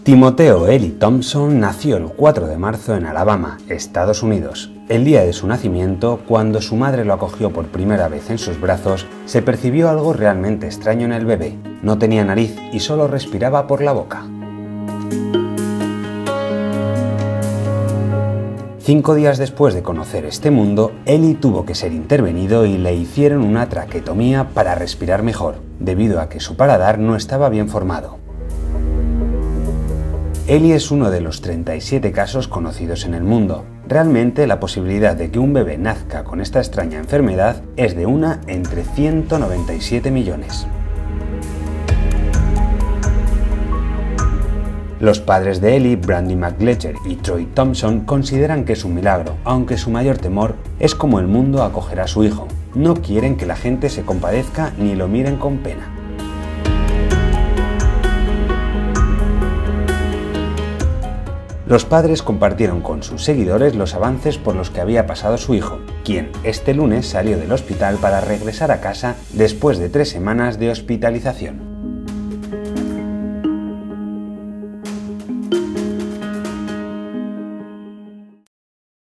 Timoteo Eli Thompson nació el 4 de marzo en Alabama, Estados Unidos. El día de su nacimiento, cuando su madre lo acogió por primera vez en sus brazos, se percibió algo realmente extraño en el bebé. No tenía nariz y solo respiraba por la boca. 5 días después de conocer este mundo, Eli tuvo que ser intervenido y le hicieron una traquetomía para respirar mejor, debido a que su paladar no estaba bien formado. Eli es uno de los 37 casos conocidos en el mundo. Realmente la posibilidad de que un bebé nazca con esta extraña enfermedad es de 1 entre 197 millones. Los padres de Eli, Brandy McLecher y Troy Thompson, consideran que es un milagro, aunque su mayor temor es cómo el mundo acogerá a su hijo. No quieren que la gente se compadezca ni lo miren con pena. Los padres compartieron con sus seguidores los avances por los que había pasado su hijo, quien este lunes salió del hospital para regresar a casa después de 3 semanas de hospitalización.